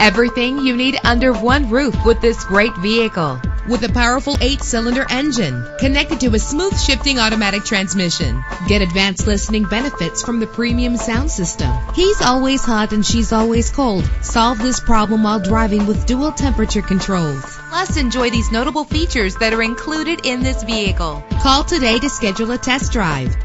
Everything you need under one roof with this great vehicle. With a powerful 8-cylinder engine connected to a smooth shifting automatic transmission. Get advanced listening benefits from the premium sound system. He's always hot and she's always cold. Solve this problem while driving with dual temperature controls. Plus, enjoy these notable features that are included in this vehicle. Call today to schedule a test drive.